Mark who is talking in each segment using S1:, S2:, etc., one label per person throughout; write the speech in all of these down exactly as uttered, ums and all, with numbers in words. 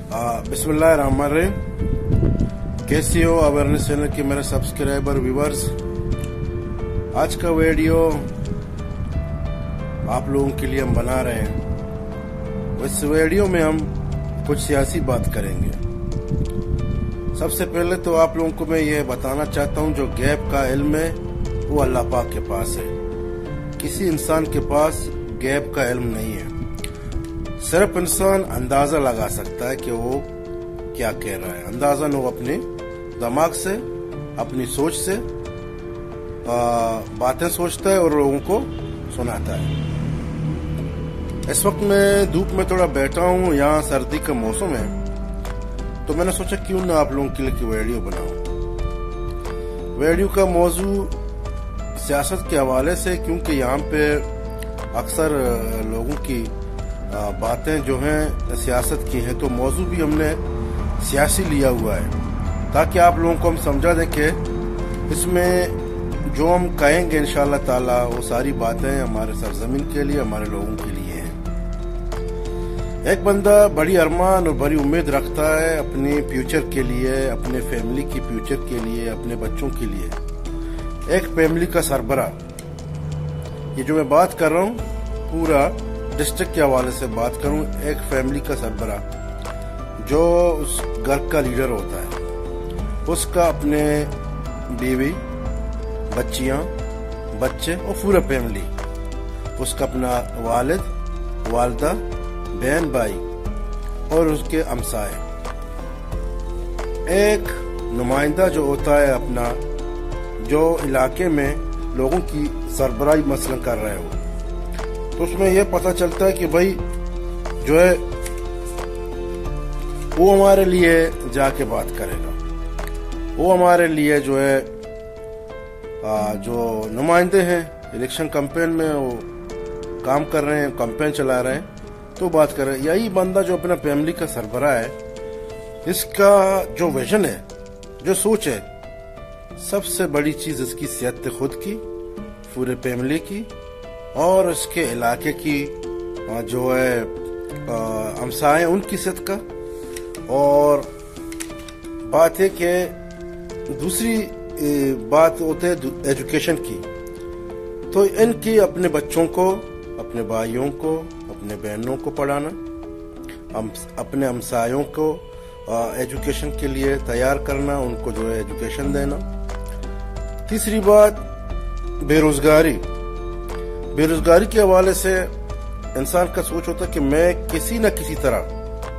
S1: बिस्मिल्लाहिर्रहमानिर्रहीम। कैसी हो अवेयरनेस चैनल के मेरे सब्सक्राइबर व्यूवर्स। आज का वीडियो आप लोगों के लिए हम बना रहे हैं। इस वीडियो में हम कुछ सियासी बात करेंगे। सबसे पहले तो आप लोगों को मैं ये बताना चाहता हूँ, जो गैब का इल्म है वो अल्लाह पाक के पास है। किसी इंसान के पास गैब का इल्म नहीं है। सिर्फ इंसान अंदाजा लगा सकता है कि वो क्या कह रहा है। अंदाजा वो अपने दिमाग से, अपनी सोच से बातें सोचता है और लोगों को सुनाता है। इस वक्त मैं धूप में थोड़ा बैठा हूँ, यहाँ सर्दी का मौसम है, तो मैंने सोचा क्यों ना आप लोगों के लिए वीडियो बनाऊं। वीडियो का मौजू सियासत के हवाले से, क्योंकि यहाँ पे अक्सर लोगों की बातें जो हैं सियासत की हैं, तो मौजू भी हमने सियासी लिया हुआ है, ताकि आप लोगों को हम समझा दें कि इसमें जो हम कहेंगे इंशाअल्लाह ताला वो सारी बातें हमारे सरजमीन के लिए, हमारे लोगों के लिए हैं। एक बंदा बड़ी अरमान और बड़ी उम्मीद रखता है अपने फ्यूचर के लिए, अपने फैमिली की फ्यूचर के लिए, अपने बच्चों के लिए। एक फैमिली का सरबरा, ये जो मैं बात कर रहा हूँ पूरा डिस्ट्रिक्ट के हवाले से बात करूं, एक फैमिली का सरबरा जो उस घर का लीडर होता है, उसका अपने बीवी, बच्चियां, बच्चे और पूरा फैमिली, उसका अपना वालिद, वालदा, बहन भाई और उसके हमसाए। एक नुमाइंदा जो होता है अपना, जो इलाके में लोगों की सरबराही मसलन कर रहे हो, तो उसमें यह पता चलता है कि भाई जो है वो हमारे लिए जाके बात करेगा। वो हमारे लिए जो है आ, जो नुमाइंदे हैं इलेक्शन कैंपेन में वो काम कर रहे हैं, कैंपेन चला रहे हैं, तो बात कर रहे हैं। यही बंदा जो अपना फैमिली का सरबराह है, इसका जो विजन है, जो सोच है, सबसे बड़ी चीज इसकी सेहत खुद की, पूरे फैमिली की और इसके इलाके की जो है हमसाए उनकी सेहत का। और बात है कि दूसरी बात होती है एजुकेशन की, तो इनकी अपने बच्चों को, अपने भाइयों को, अपने बहनों को पढ़ाना, हम अपने हमसायों को एजुकेशन के लिए तैयार करना, उनको जो है एजुकेशन देना। तीसरी बात बेरोजगारी। बेरोजगारी के हवाले से इंसान का सोच होता है कि मैं किसी न किसी तरह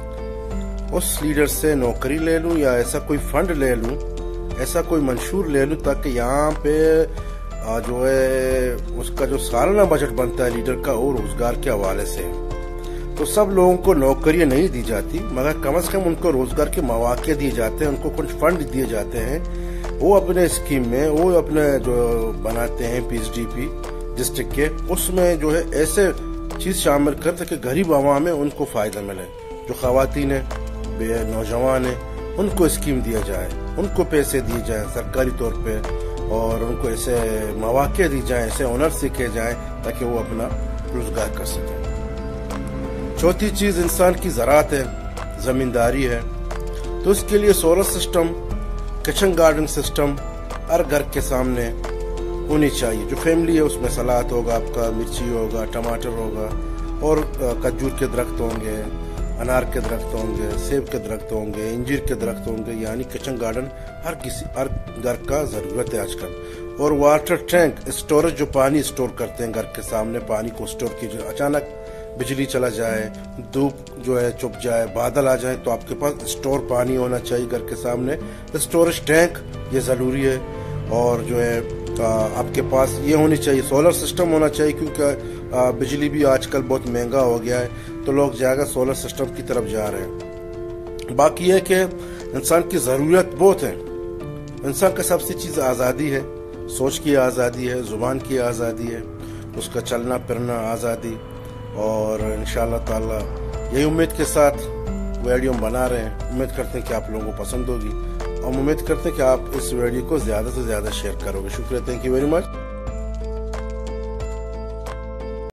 S1: उस लीडर से नौकरी ले लूं, या ऐसा कोई फंड ले लूं, ऐसा कोई मंशूर ले लूं, ताकि यहाँ पे जो है उसका जो सालाना बजट बनता है लीडर का और रोजगार के हवाले से, तो सब लोगों को नौकरियां नहीं दी जाती, मगर कम से कम उनको रोजगार के मौके दिए जाते हैं, उनको कुछ फंड दिए जाते हैं। वो अपने स्कीम में वो अपने जो बनाते हैं पीएचडीपी डिस्ट्रिक्ट के, उसमें जो है ऐसे चीज शामिल करते कि गरीब आवाम में उनको फायदा मिले। जो खवातीन है, नौजवान है, उनको स्कीम दिया जाए, उनको पैसे दिए जाए सरकारी तौर पे, और उनको ऐसे मौके दी जाए, ऐसे हुनर सीखे जाए, ताकि वो अपना रोजगार कर सके। चौथी चीज इंसान की ज़राअत है, जमींदारी है, तो उसके लिए solar system, kitchen garden system हर घर के सामने होनी चाहिए। जो फैमिली है उसमें सलाद होगा, आपका मिर्ची होगा, टमाटर होगा, और खजूर के दरख्त होंगे, अनार के दरख्त होंगे, सेब के दरख्त होंगे, इंजीर के दरख्त होंगे, यानी किचन गार्डन हर किसी हर घर का जरूरत है आजकल। और वाटर टैंक, स्टोरेज, जो पानी स्टोर करते हैं घर के सामने, पानी को स्टोर कीजिए। अचानक बिजली चला जाए, धूप जो है चुप जाए, बादल आ जाए, तो आपके पास स्टोर पानी होना चाहिए घर के सामने। स्टोरेज टैंक ये जरूरी है। और जो है आपके पास ये होनी चाहिए, सोलर सिस्टम होना चाहिए, क्योंकि बिजली भी आजकल बहुत महंगा हो गया है, तो लोग ज्यादा सोलर सिस्टम की तरफ जा रहे हैं। बाकी है कि इंसान की जरूरत बहुत है। इंसान का सबसे चीज आजादी है, सोच की आजादी है, जुबान की आजादी है, उसका चलना फिरना आजादी। और इंशाअल्लाह ताला यही उम्मीद के साथ वीडियो बना रहे हैं। उम्मीद करते हैं कि आप लोगों को पसंद होगी, और उम्मीद करते हैं कि आप इस वीडियो को ज्यादा से ज्यादा शेयर करोगे। शुक्रिया, थैंक यू वेरी मच।